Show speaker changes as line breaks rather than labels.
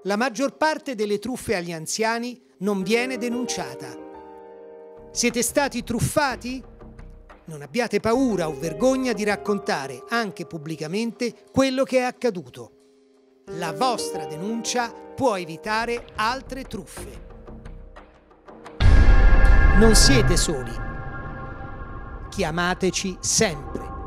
La maggior parte delle truffe agli anziani non viene denunciata. Siete stati truffati? Non abbiate paura o vergogna di raccontare, anche pubblicamente, quello che è accaduto. La vostra denuncia può evitare altre truffe. Non siete soli. Chiamateci sempre.